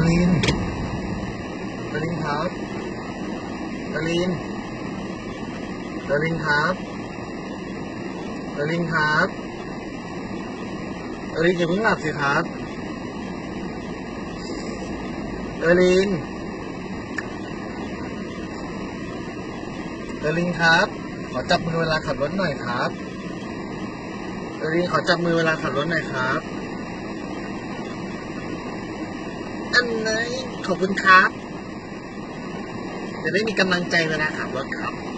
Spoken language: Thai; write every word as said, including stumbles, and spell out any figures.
ลินเดลินครับเดลินเดลินครับเดลินครับเดลินอย่าเพิ่งหลับสิครับเดลินเดลินครับขอจับมือเวลาขับรถหน่อยครับเดลินขอจับมือเวลาขับรถหน่อยครับอันไหนขอบคุณครับจะได้มีกำลังใจเวลาขับรถครับ